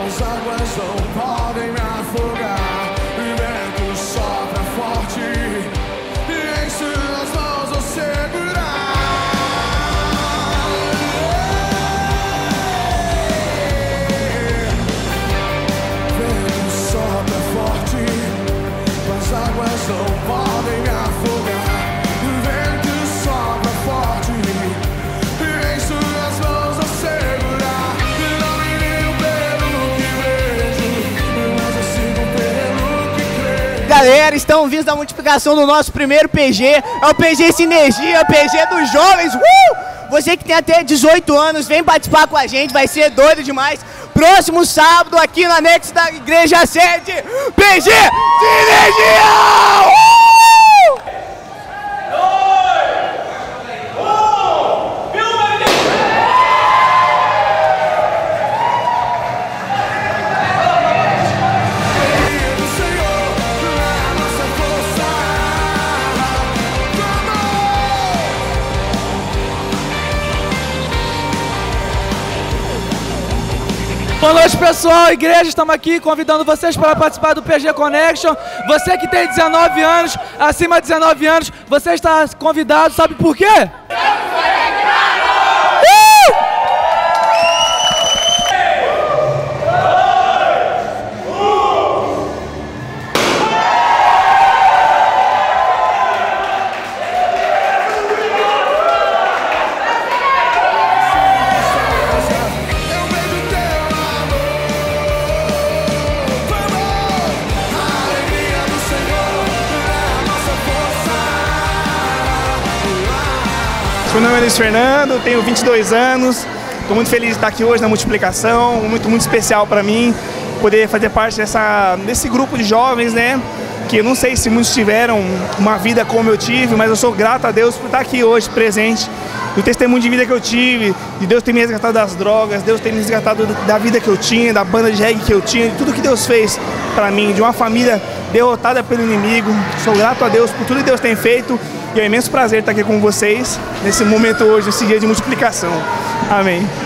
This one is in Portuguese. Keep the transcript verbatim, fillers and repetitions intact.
As águas não podem me afogar, o vento sopra forte e em suas mãos vou segurar. Vento sopra forte, as águas não podem me afogar, o vento sopra forte e em suas mãos vou segurar. Não me guio pelo que vejo, mas eu sigo pelo que creio. Galera, estão vindo da multiplicação do nosso primeiro P G, é o P G Sinergia, P G dos jovens. Uh! Você que tem até dezoito anos, vem participar com a gente, vai ser doido demais. Próximo sábado, aqui no anexo da igreja sede, P G Sinergia! Uh! Boa noite, pessoal, igreja, estamos aqui convidando vocês para participar do P G Connection. Você que tem dezenove anos, acima de dezenove anos, você está convidado, sabe por quê? Meu nome é Luiz Fernando, tenho vinte e dois anos, estou muito feliz de estar aqui hoje na multiplicação, muito, muito especial para mim poder fazer parte dessa, desse grupo de jovens, né? Que eu não sei se muitos tiveram uma vida como eu tive, mas eu sou grato a Deus por estar aqui hoje presente, do testemunho de vida que eu tive, de Deus ter me resgatado das drogas, Deus ter me resgatado da vida que eu tinha, da banda de reggae que eu tinha, de tudo que Deus fez para mim, de uma família derrotada pelo inimigo. Sou grato a Deus por tudo que Deus tem feito. E é um imenso prazer estar aqui com vocês nesse momento hoje, nesse dia de multiplicação. Amém.